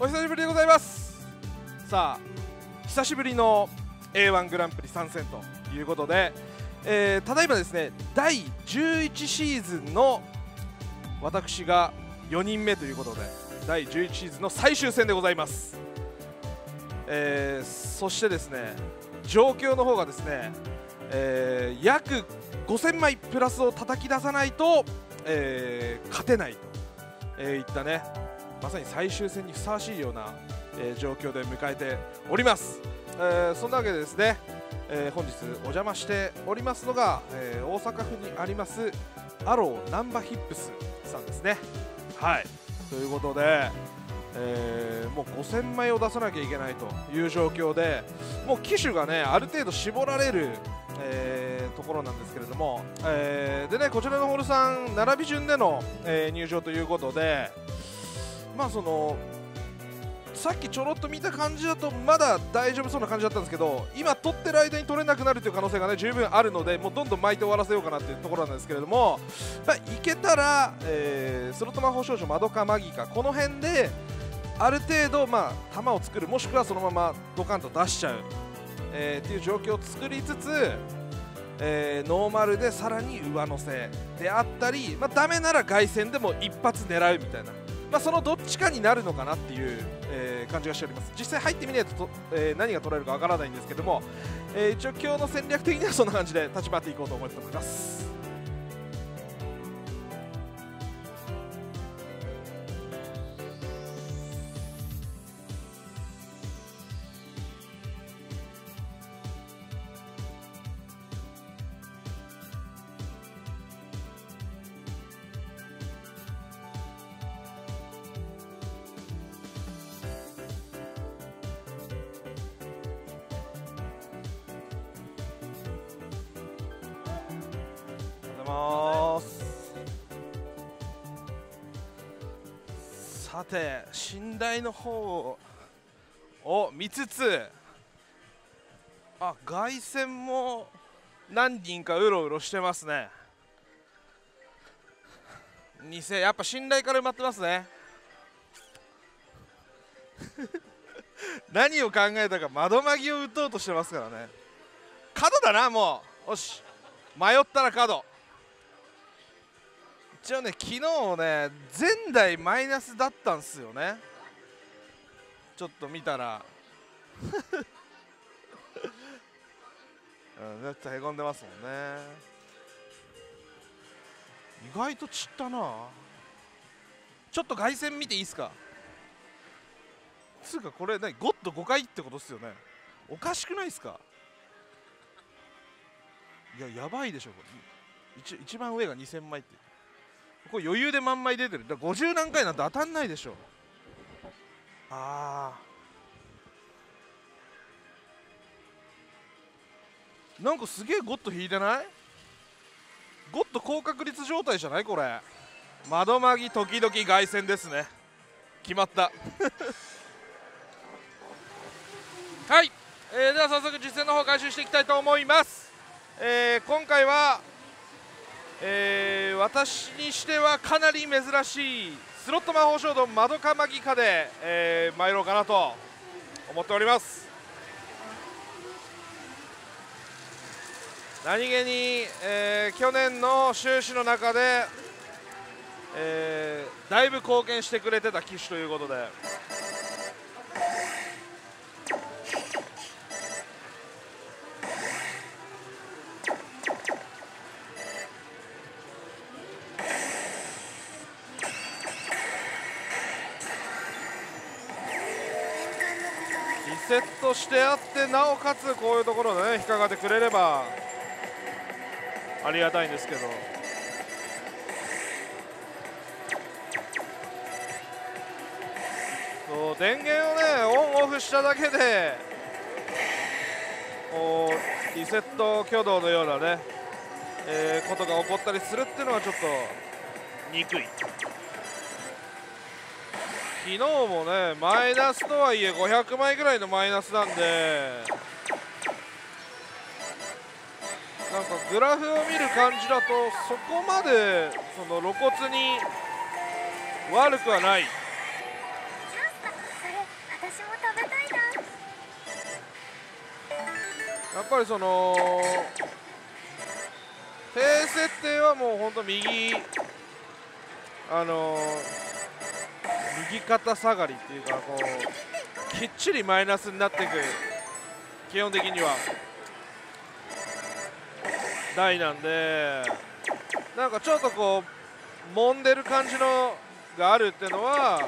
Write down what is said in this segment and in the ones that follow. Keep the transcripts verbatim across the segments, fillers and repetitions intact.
お久しぶりでございます。さあ久しぶりの エーワン グランプリ参戦ということで、えー、ただいまですねだいじゅういちシーズンの私がよにんめということでだいじゅういちシーズンの最終戦でございます。えー、そしてですね状況の方がですね、えー、約ごせんまいプラスを叩き出さないと、えー、勝てないと、えー、いったねまさに最終戦にふさわしいような、えー、状況で迎えております。えー、そんなわけでですね、えー、本日お邪魔しておりますのが、えー、大阪府にありますアローナンバヒップスさんですね。はいということで、えー、もうごせんまいを出さなきゃいけないという状況で、もう機種がねある程度絞られる、えー、ところなんですけれども、えー、でねこちらのホールさん並び順での、えー、入場ということで、まあそのさっきちょろっと見た感じだとまだ大丈夫そうな感じだったんですけど、今取ってる間に取れなくなるという可能性がね十分あるので、もうどんどん巻いて終わらせようかなっていうところなんですけれども、まあ、いけたら、えー、スロット魔法少女マドカマギカこの辺である程度まあ弾を作る、もしくはそのままドカンと出しちゃう、えー、っていう状況を作りつつ、えー、ノーマルでさらに上乗せであったり、まあ、ダメなら凱旋でも一発狙うみたいな、まあ、そのどっちかになるのかなっていう、えー、感じがしております。実際入ってみないとと、えー、何が取れるかわからないんですけども、えー、一応今日の戦略的にはそんな感じで立ち回っていこうと思っております。さて寝台の方を見つつ、あ凱旋も何人かうろうろしてますね。に世やっぱ信頼から埋まってますね何を考えたか窓マギを打とうとしてますからね。角だな、もうよし迷ったら角。一応ね昨日ね前代マイナスだったんすよね。ちょっと見たらうん、めっちゃへこんでますもんね。意外と散ったな。ちょっと凱旋見ていいっすか。つうかこれ何ゴッドごかいってことっすよね。おかしくないっすか。いややばいでしょこれ。一, 一番上がにせんまいって、これ余裕で満枚出てる。だからごじゅう何回なんて当たんないでしょ。あーなんかすげえゴッド引いてない？ゴッド高確率状態じゃないこれ。窓マギ時々凱旋ですね。決まったはい、えー、では早速実践の方開始していきたいと思います。えー、今回は、えー、私にしてはかなり珍しいスロット魔法少女マドカマギカで、えー、参ろうかなと思っております。何気に、えー、去年の収支の中で、えー、だいぶ貢献してくれてた機種ということで、リセットしてあってなおかつこういうところでね引っかかってくれればありがたいんですけど、そう電源をねオンオフしただけでこうリセット挙動のようなね、えー、ことが起こったりするっていうのはちょっと憎い。昨日もねマイナスとはいえごひゃくまいぐらいのマイナスなんで、なんかグラフを見る感じだとそこまでその露骨に悪くはない。 私も食べたいな。 やっぱりその低設定はもうほんと右あの右肩下がりっていうか、こうきっちりマイナスになっていく、基本的には台なんで、なんかちょっとこう揉んでる感じのがあるっていうのは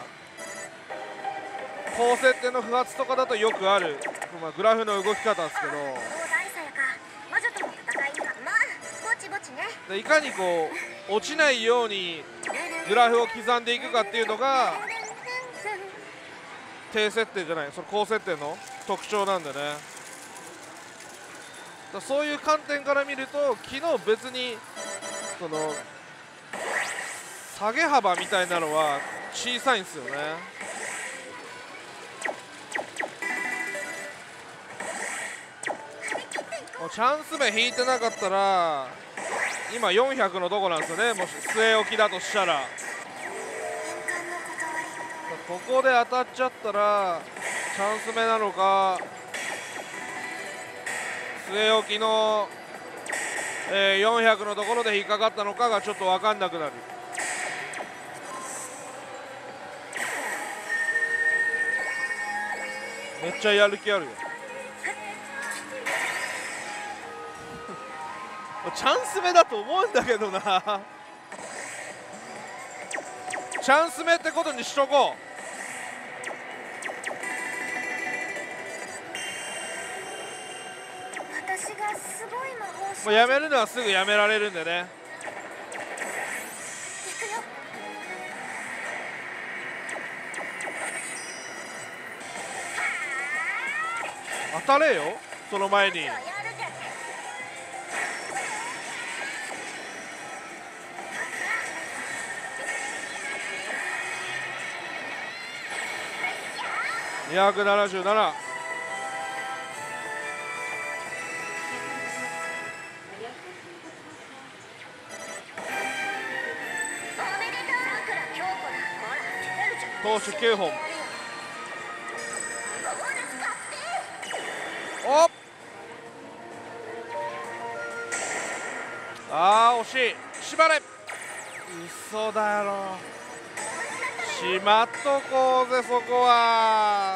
高設定の不発とかだとよくある、まあ、グラフの動き方ですけど、 魔女との戦いにはまあぼちぼちね。 でいかにこう落ちないようにグラフを刻んでいくかっていうのが低設定じゃない、その高設定の特徴なんでね。だそういう観点から見ると昨日別にその下げ幅みたいなのは小さいんですよね。もうチャンス目引いてなかったら今よんひゃくのとこなんですよね、もし据え置きだとしたら。ここで当たっちゃったらチャンス目なのか据え置きの、えー、よんひゃくのところで引っかかったのかがちょっと分かんなくなる。めっちゃやる気あるよチャンス目だと思うんだけどなチャンス目ってことにしとこう。 私がすごい魔法もうやめるのはすぐやめられるんでね。当たれよ、その前に。にひゃくななじゅうなな。投手きゅうほん。おっ、あー惜しい。縛れ、嘘だやろ。しまっとこうぜそこは。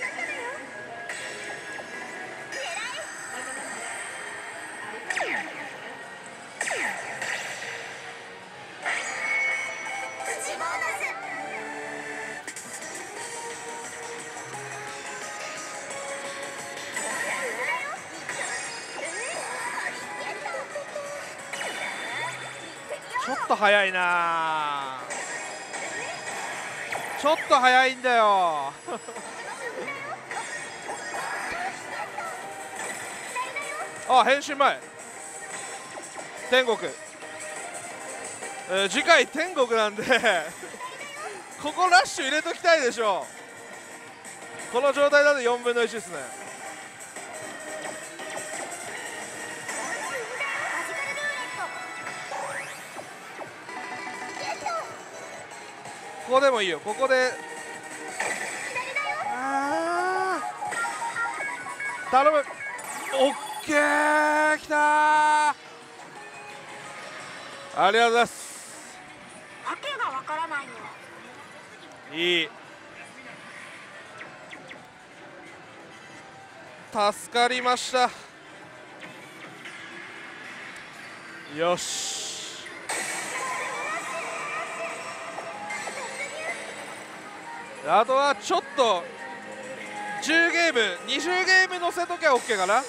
ちょっと早いな、ちょっと早いんだよあ、変身前天国、えー、次回天国なんでここラッシュ入れときたいでしょ。この状態だとよんぶんのいちですね。ここでもいいよ、ここで。あー頼む、オッケー、きたー、ありがとうございます。 訳がわからないよ。 いい、助かりました。よし、あとはちょっとじゅうゲームにじゅうゲーム乗せときゃ OK かな。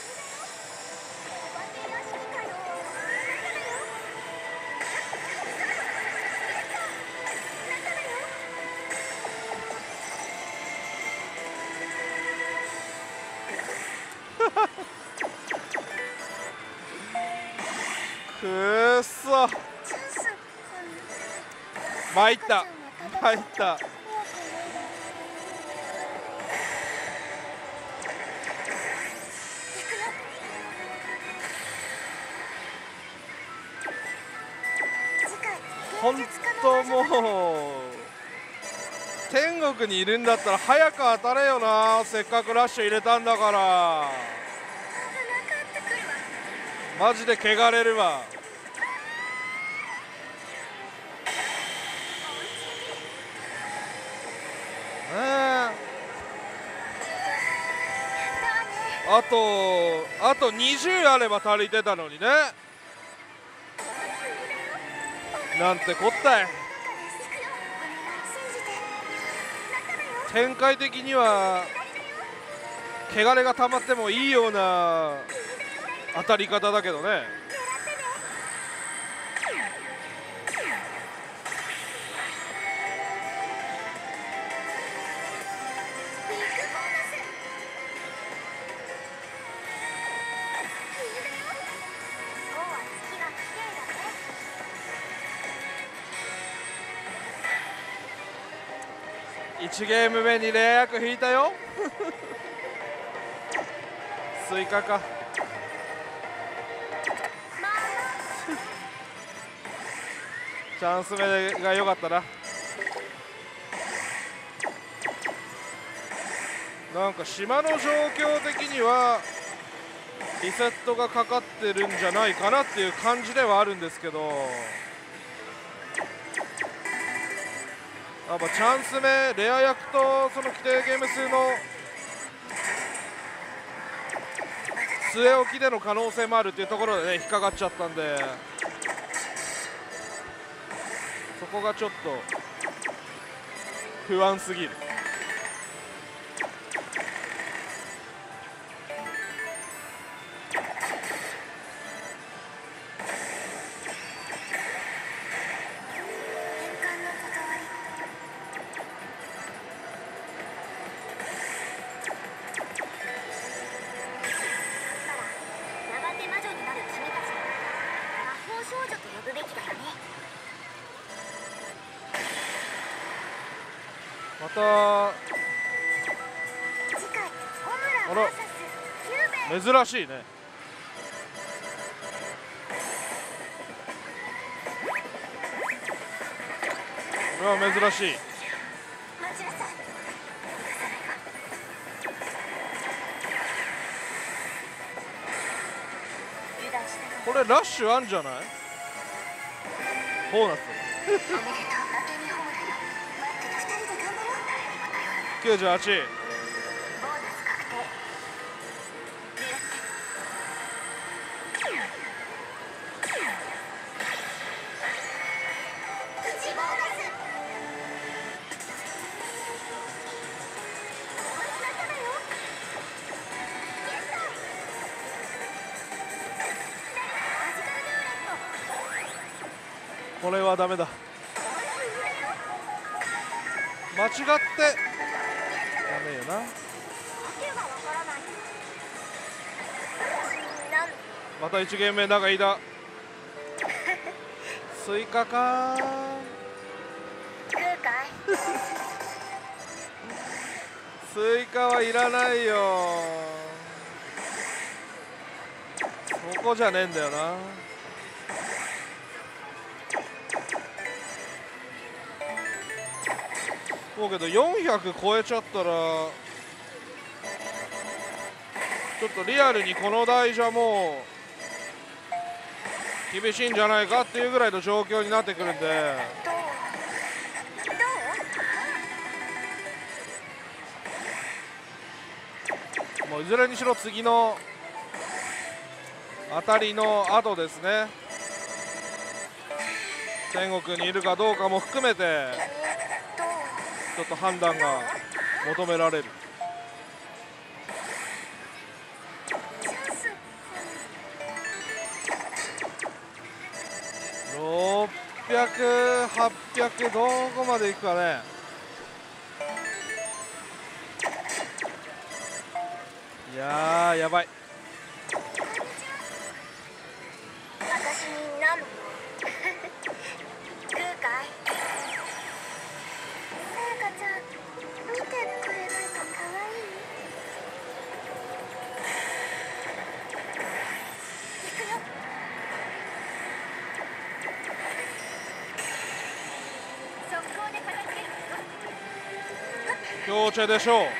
くーっそ、参った参った。本当もう天国にいるんだったら早く当たれよな。せっかくラッシュ入れたんだから。 危なかったくるわ。 マジで汚れるわ。ねえ、あとあとにじゅうあれば足りてたのにね。なんてこったい。展開的には汚れが溜まってもいいような当たり方だけどね。いちゲーム目にレイアック引いたよスイカかチャンス目が良かったな。なんか島の状況的にはリセットがかかってるんじゃないかなっていう感じではあるんですけど、やっぱチャンス目レア役とその規定ゲーム数の据え置きでの可能性もあるっていうところでね引っかかっちゃったんで、そこがちょっと不安すぎる。またあら珍しいね。これは珍しい。これラッシュあんじゃない？ボーナスきゅうじゅうはち。これはダメだ。間違ってダメよな。またいちゲーム目長井だスイカかスイカはいらないよ。そこじゃねえんだよな。もうけどよんひゃく超えちゃったらちょっとリアルにこの台じゃもう厳しいんじゃないかっていうぐらいの状況になってくるんで、もういずれにしろ次の当たりの後ですね、天国にいるかどうかも含めてちょっと判断が求められる。ろっぴゃく、はっぴゃくどこまでいくかね。いやーやばい。 私にナム食うかい？さやかちゃん見てくれないとかわいい？行くよ。速攻で片付ける。 強チェでしょう。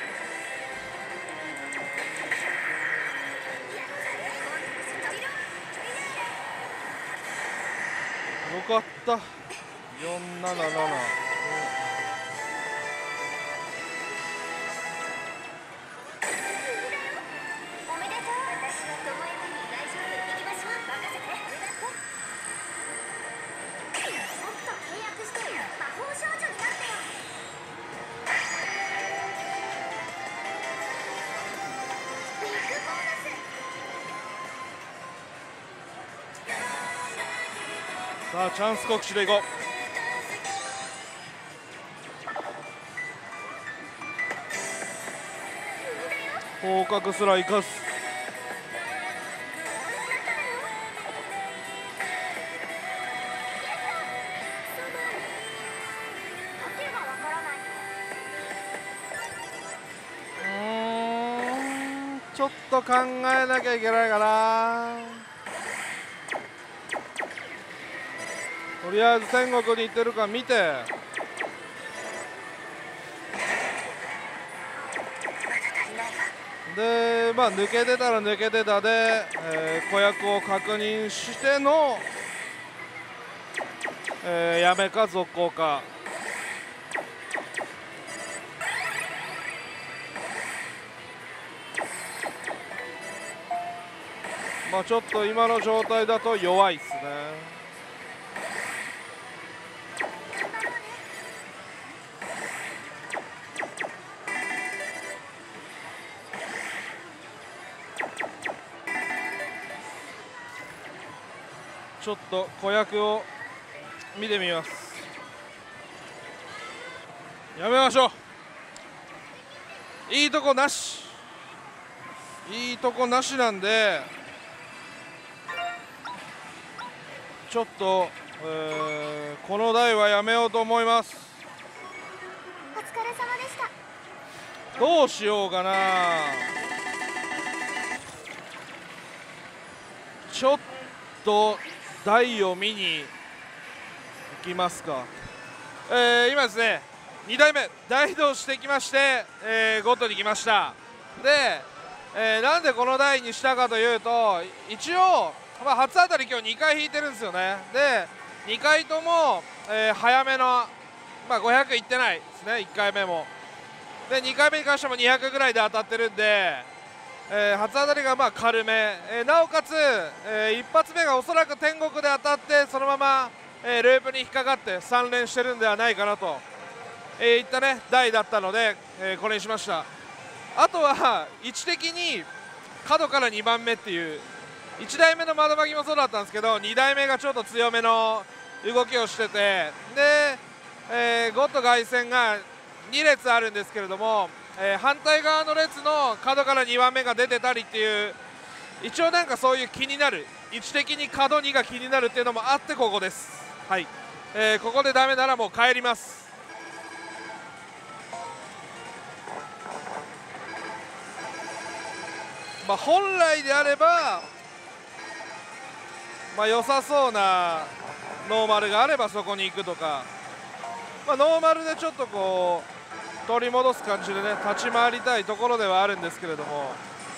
よかった。よんなななな。さあチャンス告知でいこう。広角すら生かす。うーんちょっと考えなきゃいけないかな。とりあえず天国に行ってるか見て、でまあ抜けてたら抜けてたで、えー、子役を確認しての、えー、やめか続行か。まあちょっと今の状態だと弱いっすね。ちょっと子役を見てみます。やめましょう。いいとこなし、いいとこなしなんで、ちょっと、えー、この台はやめようと思います。 お疲れ様でした。 どうしようかな。ちょっと台を見に行きますか。えー、今ですねにだいめ大移動してきまして、えー、ゴッドに来ました。で、えー、なんでこの台にしたかというと、一応、まあ、初当たり今日にかい引いてるんですよね。でにかいとも、えー、早めの、まあ、ごひゃくいってないですね。いっかいめもでにかいめに関してもにひゃくぐらいで当たってるんで、えー、初当たりがまあ軽め、えー、なおかつ、えー、一発目がおそらく天国で当たってそのまま、えー、ループに引っかかってさん連してるんではないかなと、えー、いったね台だったので、えー、これにしました。あとは位置的に角からにばんめっていう、いちだいめの窓巻きもそうだったんですけどにだいめがちょっと強めの動きをしてて、で、えー、ゴッド凱旋がに列あるんですけれども、えー、反対側の列の角からにばんめが出てたりっていう、一応なんかそういう気になる、位置的に角にが気になるっていうのもあってここです。はい、えー、ここでダメならもう帰ります。まあ本来であればまあ良さそうなノーマルがあればそこに行くとか、まあ、ノーマルでちょっとこう取り戻す感じでね立ち回りたいところではあるんですけれども、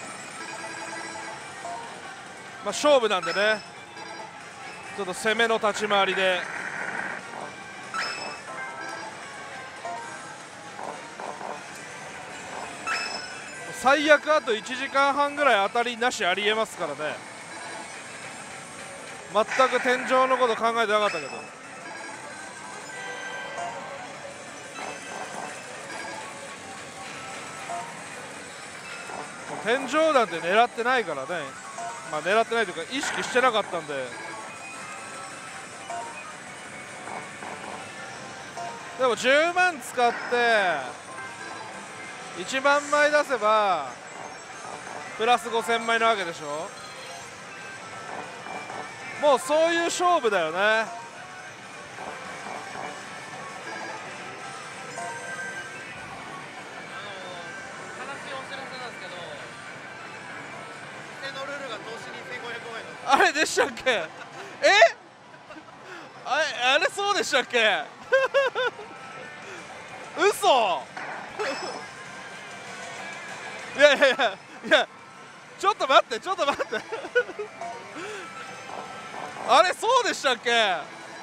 まあ勝負なんでねちょっと攻めの立ち回りで。最悪あといちじかんはんぐらい当たりなしありえますからね。全く天井のこと考えてなかったけど、天井なんて狙ってないからね。まあ狙ってないというか意識してなかったんで。でもじゅうまん使っていちまんまい出せばプラスごせんまいなわけでしょ。もうそういう勝負だよね。 あの悲しいお知らせなんですけど、店のルールが投資にせんごひゃくまん円の。 あれでしたっけ？え？あれ、あれそうでしたっけ？嘘やいやいやいや、ちょっと待ってちょっと待ってあれそうでしたっけ？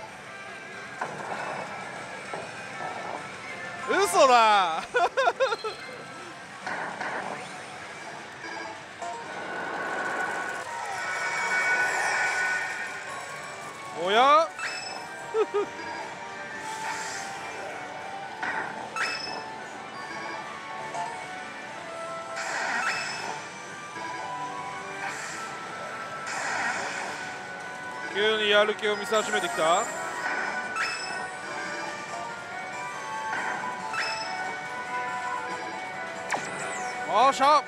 嘘だおや急にやる気を見せ始めてきた。よっしゃ、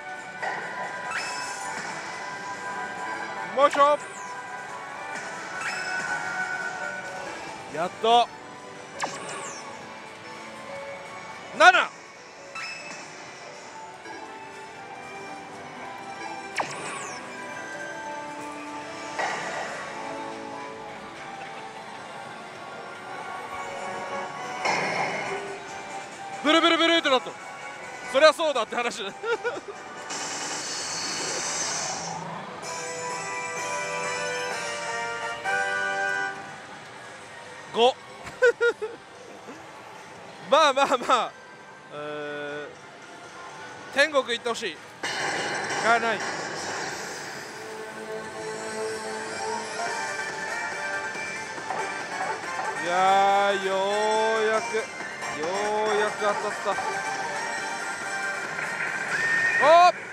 よいしょ、やっとなな。ブルブルブルってなった。そりゃそうだって話ごまあまあまあ、えー、天国行ってほしいがない。いやー、ようやくようやく当たった。おっ、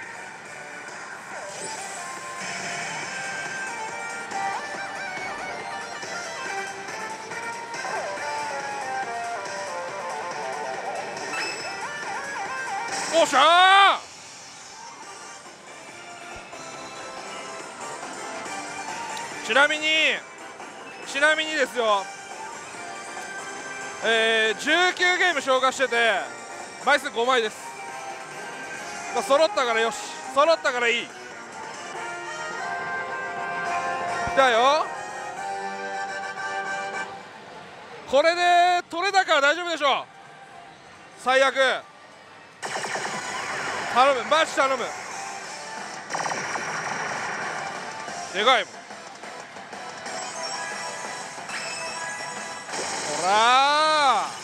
おっしゃー。ちなみにちなみにですよ、えー、じゅうきゅうゲーム消化してて枚数ごまいです。まあ、揃ったからよし、揃ったからいい。だよ、これで取れたから大丈夫でしょう。最悪頼む、マジ頼む。でかいもん、ほらー。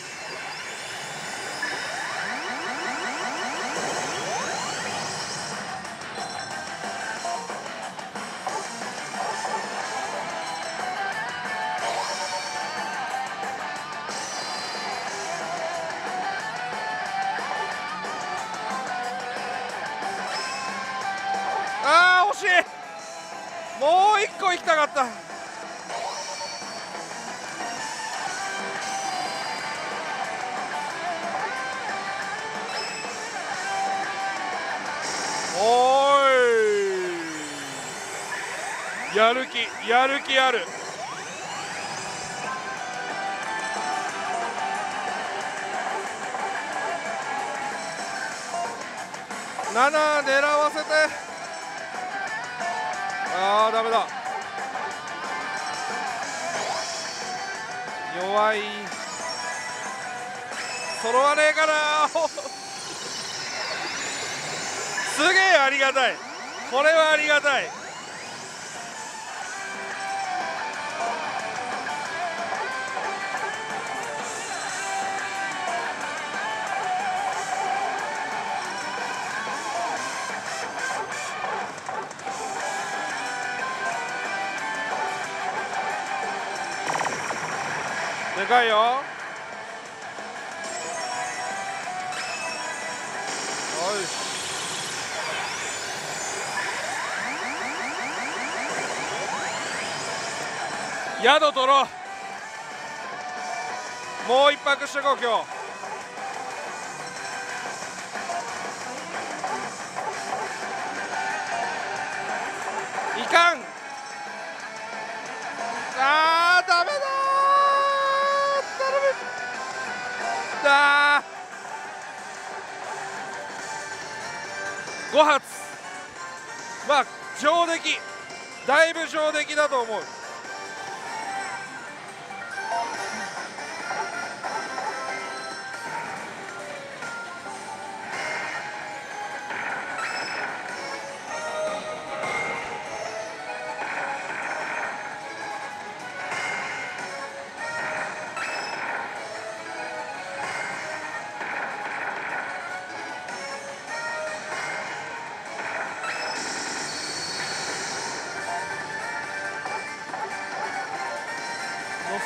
あー惜しい、もう一個行きたかった。おーい、やる気やる気ある。なな狙わせて、あーダメだ、弱い、揃わねえかなすげえありがたい、これはありがたい。でかいよ。よし、宿取ろう、もう一泊してこう今日。いかん、あーダメだー、頼むだー。ご発、まあ上出来、だいぶ上出来だと思う。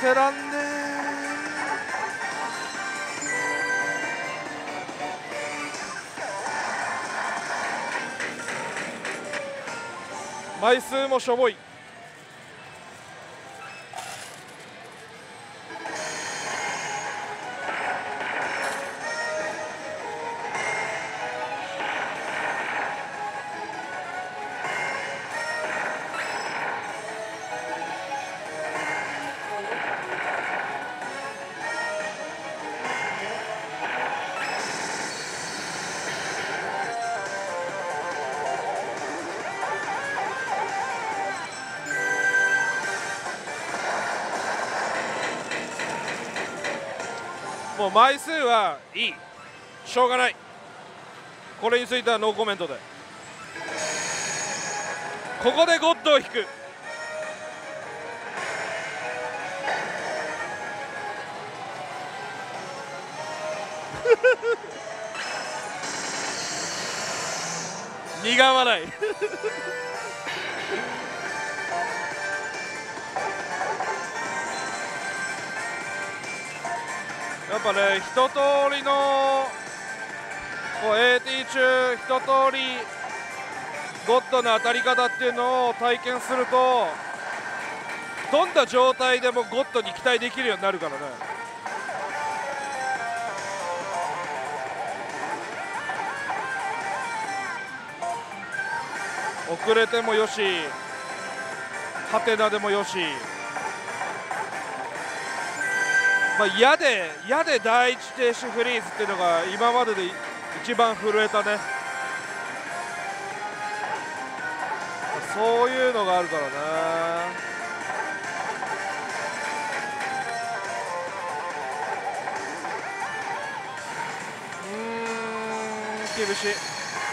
せらんねー。枚数もしょぼい。もう枚数はいい、しょうがない。これについてはノーコメントで。ここでゴッドを引く。苦笑い。やっぱね、一通りのこう エーティー 中一通りゴッドの当たり方っていうのを体験すると、どんな状態でもゴッドに期待できるようになるからね。遅れてもよし、ハテナでもよし、まあ、矢で矢で第一停止フリーズっていうのが今までで一番震えたね。そういうのがあるからね。うーん、厳しい。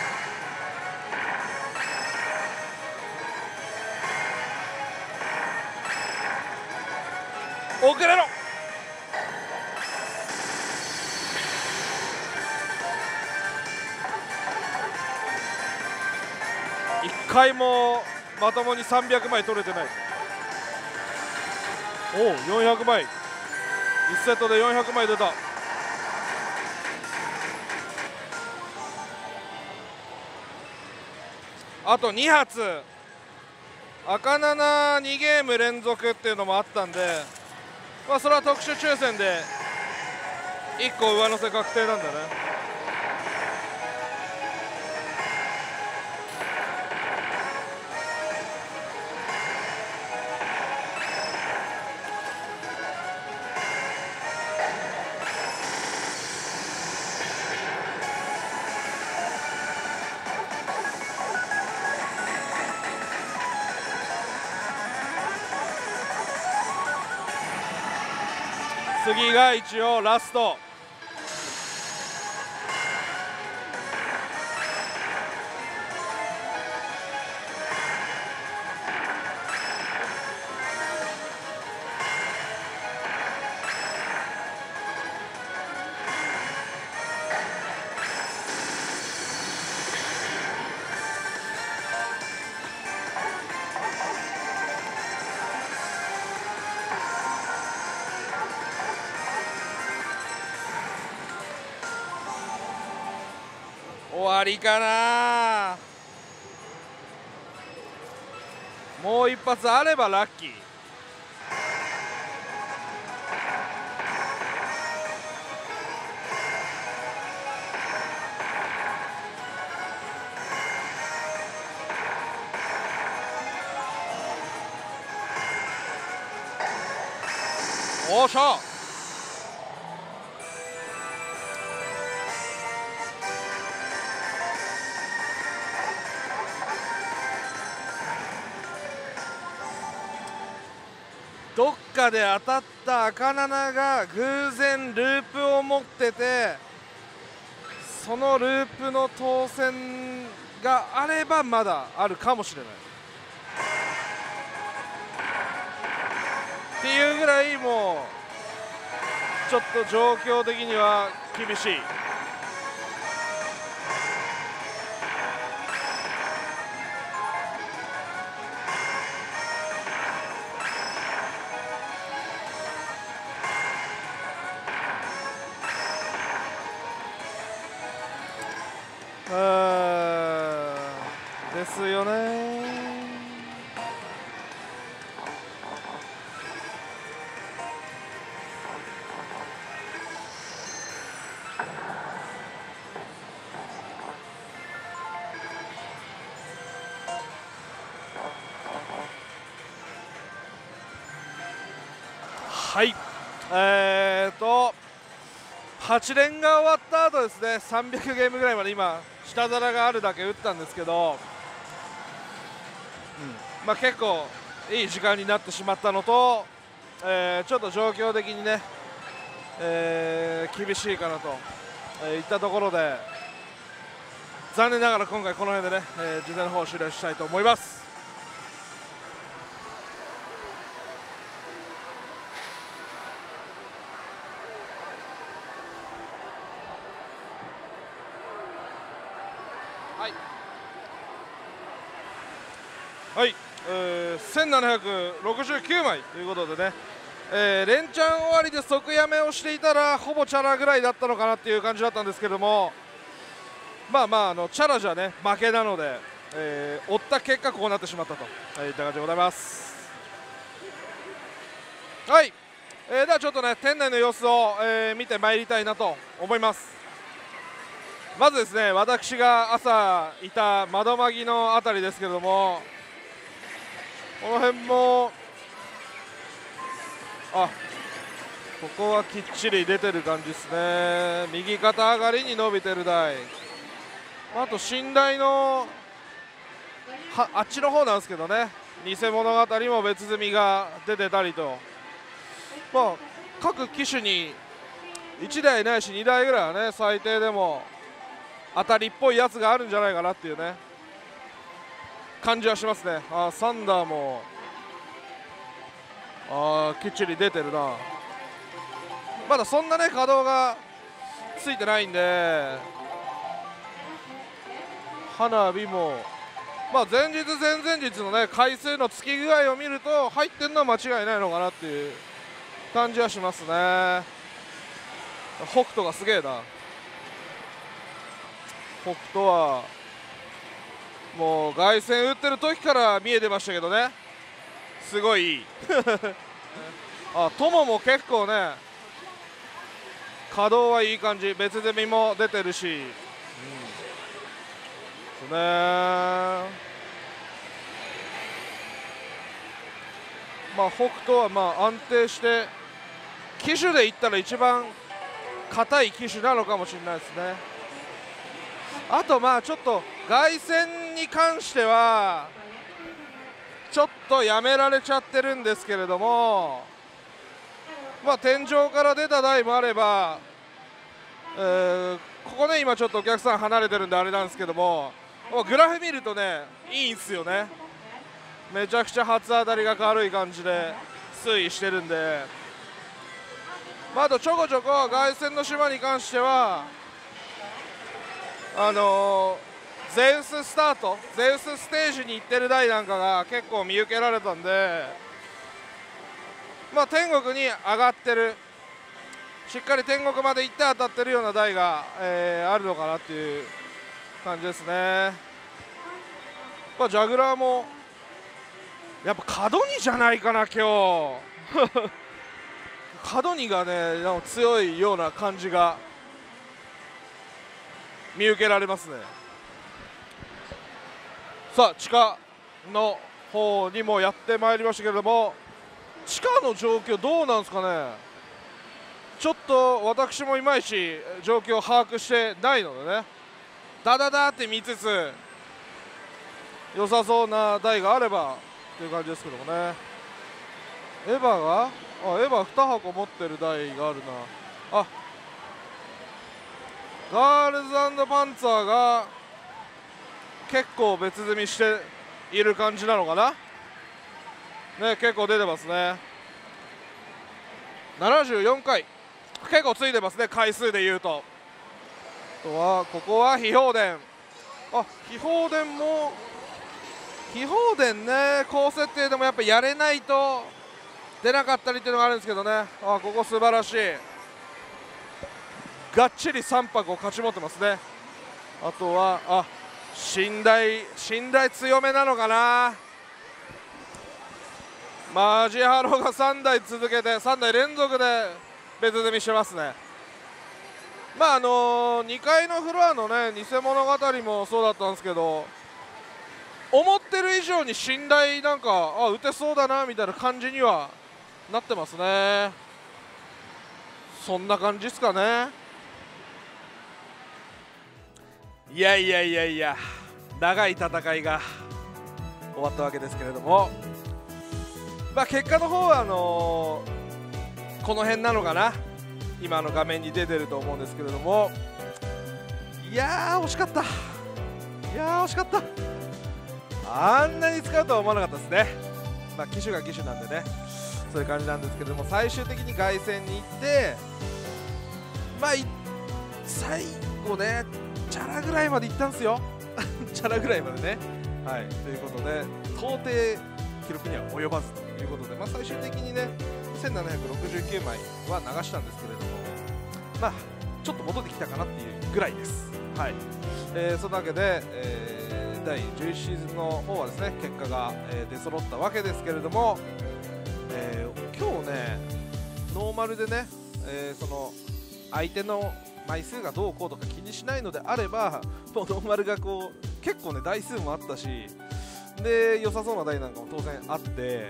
遅れろ。一回もまともにさんびゃくまい取れてない。おお、よんひゃくまい、いちセットでよんひゃくまい出た。あとに発、赤ななにゲーム連続っていうのもあったんで、まあそれは特殊抽選でいっこ上乗せ確定なんだね。次が一応ラスト。終わりかな。もう一発あればラッキー。おっしゃ。どっかで当たった赤ななが偶然ループを持ってて、そのループの当選があればまだあるかもしれないっていうぐらい、もうちょっと状況的には厳しい。 うーんですよね。はい、えーとはち連が終わった後ですね、さんびゃくゲームぐらいまで今下皿があるだけ打ったんですけど、うんまあ、結構いい時間になってしまったのと、えーちょっと状況的にね、えー厳しいかなと、えーいったところで、残念ながら今回この辺でね、えー、事前の方を終了したいと思います。はい、はいえー、せんななひゃくろくじゅうきゅうまいということでね、えー、連チャン終わりで即やめをしていたらほぼチャラぐらいだったのかなっていう感じだったんですけども、まあまああのチャラじゃね負けなので、えー、追った結果こうなってしまったと、えー、いった感じでございます。はい、えー、ではちょっとね店内の様子を、えー、見てまいりたいなと思います。まずですね、私が朝いた窓まぎのあたりですけれども、この辺もあここはきっちり出てる感じですね。右肩上がりに伸びてる台、あと寝台のはあっちの方なんですけどね、偽物語も別積みが出てたりと、まあ各機種にいちだいないしにだいぐらいはね最低でも当たりっぽいやつがあるんじゃないかなっていうね感じはしますね。あサンダーもあきっちり出てるな。まだそんなね稼働がついてないんで、花火もまあ前日前々日のね回数のつき具合を見ると入ってるのは間違いないのかなっていう感じはしますね。北斗がすげえな。北斗はもう凱旋打ってる時から見えてましたけどね、すごいいいあ友も結構ね稼働はいい感じ、別ゼミも出てるし、うん、ですね。まあ北斗はまあ安定して機種でいったら一番硬い機種なのかもしれないですね。あとまあちょっと凱旋に関してはちょっとやめられちゃってるんですけれども、まあ天井から出た台もあれば、えー、ここね今ちょっとお客さん離れてるんであれなんですけども、グラフ見るとねいいんすよね。めちゃくちゃ初当たりが軽い感じで推移してるんで、まあ、あとちょこちょこ凱旋の島に関してはあのー、ゼウススタートゼウスステージに行ってる台なんかが結構見受けられたんで、まあ天国に上がってる、しっかり天国まで行って当たってるような台が、えー、あるのかなっていう感じですね。まあ、ジャグラーもやっぱ角にじゃないかな今日角にがねなんか強いような感じが見受けられますね。さあ地下の方にもやってまいりましたけれども、地下の状況どうなんですかね。ちょっと私もいまいち状況を把握してないのでね、ダダダって見つつ良さそうな台があればっていう感じですけどもね。エヴァがあエヴァに箱持ってる台があるな。あガールズ&パンツァーが結構別積みしている感じなのかなね。結構出てますね。ななじゅうよんかい結構ついてますね回数でいうと。あとはここは秘宝殿、あ秘宝殿も秘宝殿ね高設定でもやっぱやれないと出なかったりっていうのがあるんですけどね。あここ素晴らしい、がっちりさんぱくを勝ち持ってますね。 あとはあ信頼信頼強めなのかな。マジハロがさんだい続けてさんだい連続で別攻めしてますね。まああのー、にかいのフロアのね偽物語もそうだったんですけど、思ってる以上に信頼なんかあ打てそうだなみたいな感じにはなってますね。そんな感じですかね。いやいやいやいや長い戦いが終わったわけですけれども、まあ、結果の方はあのー、この辺なのかな。今の画面に出てると思うんですけれども、いやー惜しかった。いやー惜しかった。あんなに使うとは思わなかったですね。まあ機種が機種なんでねそういう感じなんですけれども、最終的に凱旋に行ってまあ最後ねチャラぐらいまで行ったんですよチャラぐらいまでね。はいということで到底記録には及ばずということで、まあ、最終的にねせんななひゃくろくじゅうきゅうまいは流したんですけれども、まあちょっと戻ってきたかなっていうぐらいです。はい、えー、そのわけで、えー、だいじゅういちシーズンの方はですね結果が、えー、出揃ったわけですけれども、えー、今日ねノーマルでね、えー、その相手の枚数がどうこうとか気にしないのであればもうノーマルがこう結構ね台数もあったしで良さそうな台なんかも当然あって、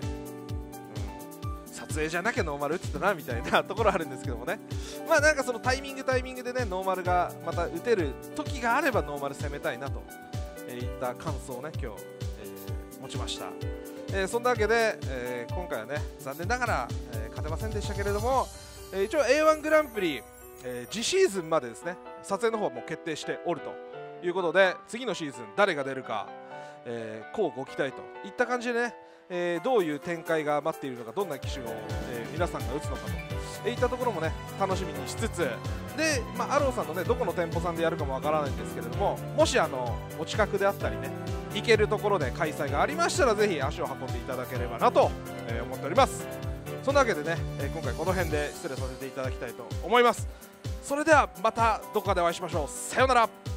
うん、撮影じゃなきゃノーマル打ってたなみたいなところあるんですけどもね、まあなんかそのタイミングタイミングでねノーマルがまた打てる時があればノーマル攻めたいなといった感想をね今日、えー、持ちました。えー、そんなわけで、えー、今回はね残念ながら、えー、勝てませんでしたけれども、えー、一応 エーワン グランプリ、えー、次シーズンまでですね撮影の方はもう決定しておるということで、次のシーズン誰が出るか、えー、こうご期待といった感じでね、えー、どういう展開が待っているのか、どんな機種を、えー、皆さんが打つのかといったところもね楽しみにしつつで、まあ、アローさんのねどこの店舗さんでやるかもわからないんですけれども、もしあのお近くであったりね行けるところで開催がありましたらぜひ足を運んでいただければなと、えー、思っております。そんなわけでね、えー、今回この辺で失礼させていただきたいと思います。それではまたどこかでお会いしましょう。さようなら。